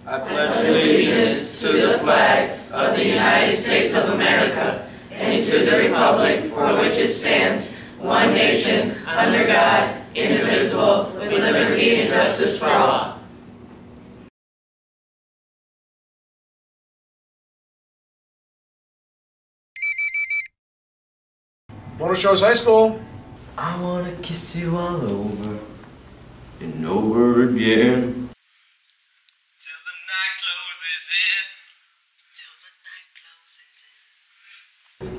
I pledge allegiance to the flag of the United States of America and to the republic for which it stands, one nation, under God, indivisible, with liberty and justice for all. Mona Shores High School. I wanna kiss you all over and over again. Till the night closes in. Till the night closes in.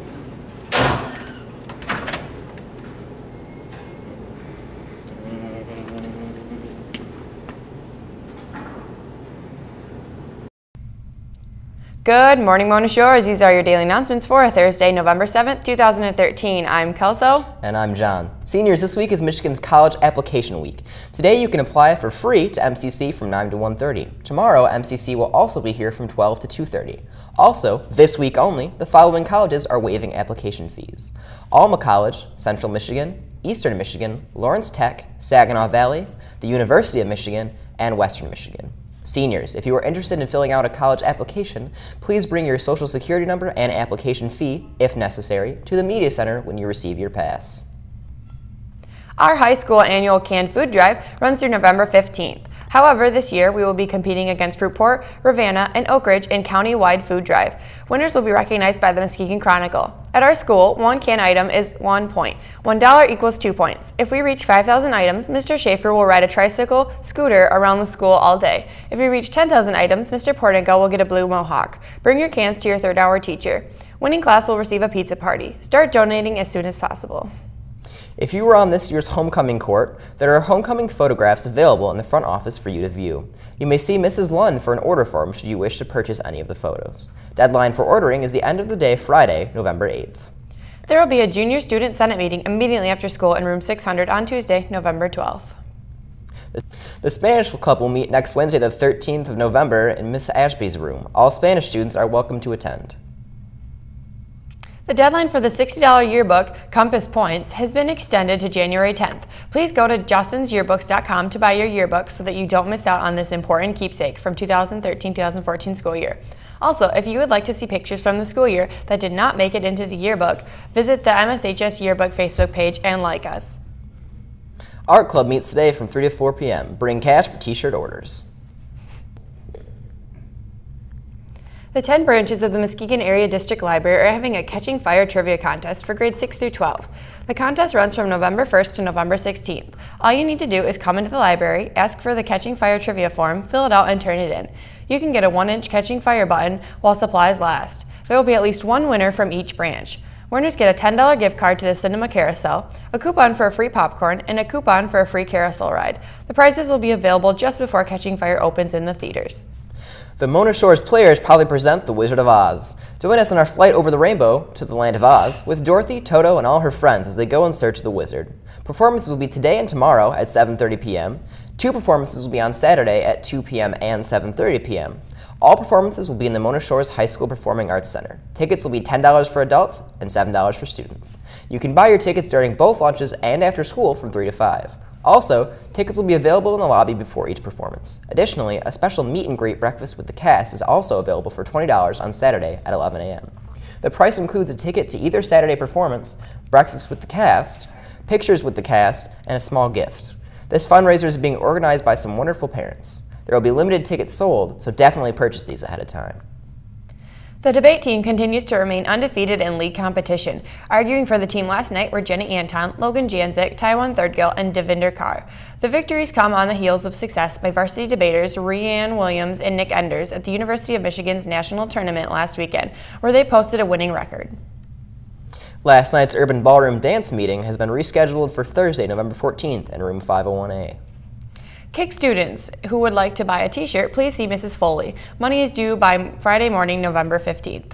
Good morning, Mona Shores. These are your daily announcements for Thursday, November 7th, 2013. I'm Kelso. And I'm John. Seniors, this week is Michigan's College Application Week. Today you can apply for free to MCC from 9 to 1:30. Tomorrow, MCC will also be here from 12 to 2:30. Also, this week only, the following colleges are waiving application fees: Alma College, Central Michigan, Eastern Michigan, Lawrence Tech, Saginaw Valley, the University of Michigan, and Western Michigan. Seniors, if you are interested in filling out a college application, please bring your Social Security number and application fee, if necessary, to the Media Center when you receive your pass. Our high school annual canned food drive runs through November 15th. However, this year we will be competing against Fruitport, Ravenna, and Oak Ridge in county-wide food drive. Winners will be recognized by the Muskegon Chronicle. At our school, one can item is 1 point. $1 equals 2 points. If we reach 5,000 items, Mr. Schaefer will ride a tricycle scooter around the school all day. If we reach 10,000 items, Mr. Portico will get a blue mohawk. Bring your cans to your third-hour teacher. Winning class will receive a pizza party. Start donating as soon as possible. If you were on this year's homecoming court, there are homecoming photographs available in the front office for you to view. You may see Mrs. Lund for an order form should you wish to purchase any of the photos. Deadline for ordering is the end of the day, Friday, November 8th. There will be a junior student senate meeting immediately after school in room 600 on Tuesday, November 12th. The Spanish Club will meet next Wednesday, the 13th of November in Miss Ashby's room. All Spanish students are welcome to attend. The deadline for the $60 yearbook, Compass Points, has been extended to January 10th. Please go to justinsyearbooks.com to buy your yearbook so that you don't miss out on this important keepsake from 2013-2014 school year. Also, if you would like to see pictures from the school year that did not make it into the yearbook, visit the MSHS Yearbook Facebook page and like us. Art Club meets today from 3 to 4 p.m. Bring cash for t-shirt orders. The 10 branches of the Muskegon Area District Library are having a Catching Fire trivia contest for grades 6 through 12. The contest runs from November 1st to November 16th. All you need to do is come into the library, ask for the Catching Fire trivia form, fill it out, and turn it in. You can get a 1-inch Catching Fire button while supplies last. There will be at least one winner from each branch. Winners get a $10 gift card to the Cinema Carousel, a coupon for a free popcorn, and a coupon for a free carousel ride. The prizes will be available just before Catching Fire opens in the theaters. The Mona Shores Players proudly present The Wizard of Oz. Join us on our flight over the rainbow to the land of Oz with Dorothy, Toto, and all her friends as they go in search of the wizard. Performances will be today and tomorrow at 7:30 p.m. 2 performances will be on Saturday at 2 p.m. and 7:30 p.m. All performances will be in the Mona Shores High School Performing Arts Center. Tickets will be $10 for adults and $7 for students. You can buy your tickets during both lunches and after school from 3 to 5. Also, tickets will be available in the lobby before each performance. Additionally, a special meet and greet breakfast with the cast is also available for $20 on Saturday at 11 a.m. The price includes a ticket to either Saturday performance, breakfast with the cast, pictures with the cast, and a small gift. This fundraiser is being organized by some wonderful parents. There will be limited tickets sold, so definitely purchase these ahead of time. The debate team continues to remain undefeated in league competition. Arguing for the team last night were Jenny Anton, Logan Janzik, Taiwan Thirdgill, and Devinder Carr. The victories come on the heels of success by varsity debaters Rhianne Williams and Nick Enders at the University of Michigan's national tournament last weekend, where they posted a winning record. Last night's Urban Ballroom Dance meeting has been rescheduled for Thursday, November 14th in room 501A. KIC students who would like to buy a t-shirt, please see Mrs. Foley. Money is due by Friday morning, November 15th.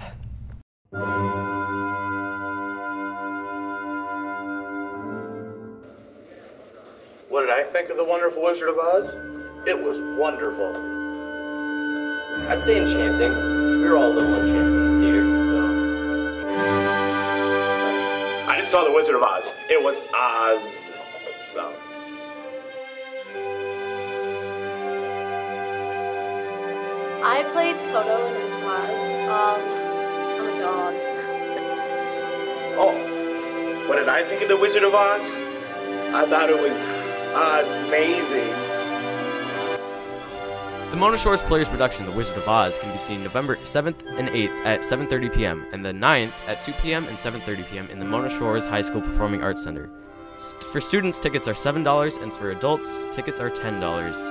What did I think of The Wonderful Wizard of Oz? It was wonderful. I'd say enchanting. We were all a little enchanted here, so. I just saw The Wizard of Oz. It was Oz. So. I played Toto and his Waz. I'm a dog. Oh, what did I think of The Wizard of Oz? I thought it was amazing. The Mona Shores Players production, The Wizard of Oz, can be seen November 7th and 8th at 7:30 p.m. and the 9th at 2 p.m. and 7:30 p.m. in the Mona Shores High School Performing Arts Center. For students, tickets are $7, and for adults, tickets are $10.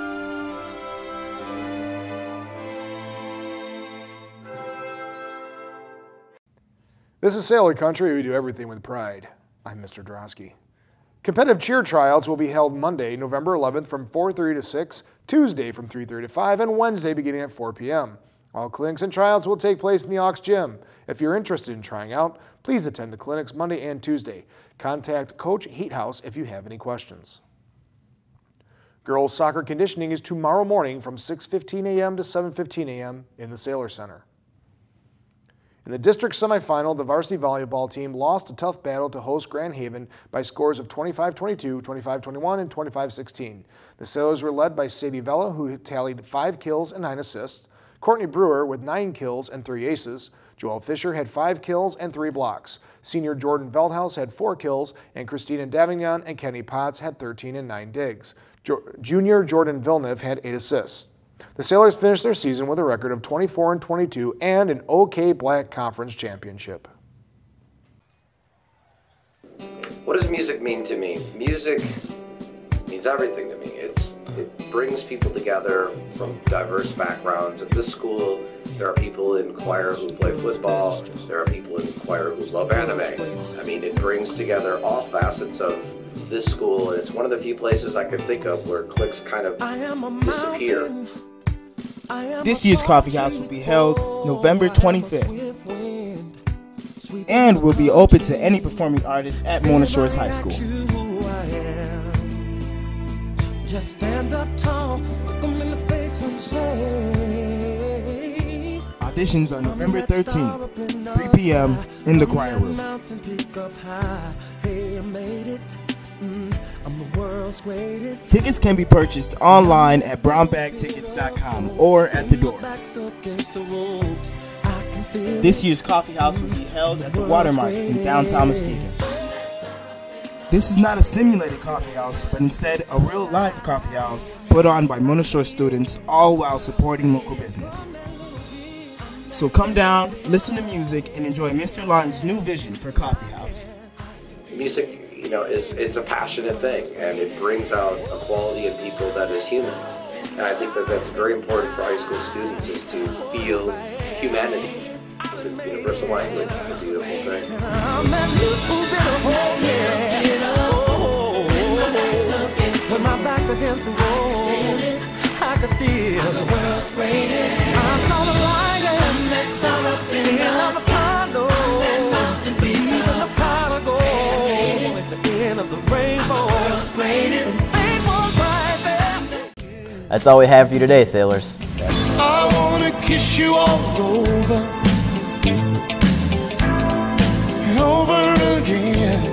This is Sailor Country. We do everything with pride. I'm Mr. Drosky. Competitive cheer tryouts will be held Monday, November 11th from 4:30 to 6, Tuesday from 3:30 to 5, and Wednesday beginning at 4 p.m. All clinics and tryouts will take place in the Aux Gym. If you're interested in trying out, please attend the clinics Monday and Tuesday. Contact Coach Heathouse if you have any questions. Girls soccer conditioning is tomorrow morning from 6:15 a.m. to 7:15 a.m. in the Sailor Center. In the district semifinal, the varsity volleyball team lost a tough battle to host Grand Haven by scores of 25-22, 25-21, and 25-16. The Sailors were led by Sadie Vella, who tallied 5 kills and 9 assists, Courtney Brewer with 9 kills and 3 aces, Joelle Fisher had 5 kills and 3 blocks, senior Jordan Veldhouse had 4 kills, and Christina Davignon and Kenny Potts had 13 and 9 digs. Junior Jordan Villeneuve had 8 assists. The Sailors finished their season with a record of 24-22 and an OK Black Conference championship. What does music mean to me? Music means everything to me. It brings people together from diverse backgrounds. At this school, there are people in choir who play football. There are people in choir who love anime. I mean, it brings together all facets of this school. It's one of the few places I could think of where cliques kind of disappear. This year's Coffee House will be held November 25th and will be open to any performing artists at Mona Shores High School. Just stand up tall, look them in the face and say, auditions are November 13th, 3 p.m. in the choir room. Tickets can be purchased online at brownbagtickets.com or at the door. This year's Coffee House will be held at the Watermark in downtown Muskegon. This is not a simulated coffee house, but instead a real live coffee house put on by Mona Shores students, all while supporting local business. So come down, listen to music, and enjoy Mr. Lawton's new vision for Coffee House. Music, you know, it's a passionate thing, and it brings out a quality in people that is human. And I think that that's very important for high school students, is to feel humanity. It's a universal language. It's a beautiful thing. When my back's against the wall, I could feel the world's greatest. I saw the light and that star up in the tunnel. Even the pot of gold at the end of the rainbow. The world's greatest. Fame was right there. That's all we have for you today, Sailors. I wanna kiss you all over and over again.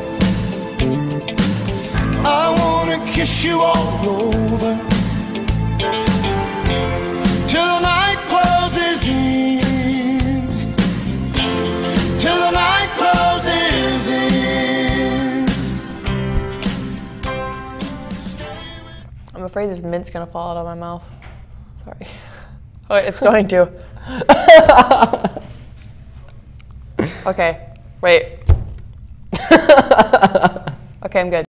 I wanna kiss you all over till the night closes in, till the night closes in. I'm afraid this mint's gonna fall out of my mouth. Sorry. Oh, it's going to. Okay, wait. Okay, I'm good.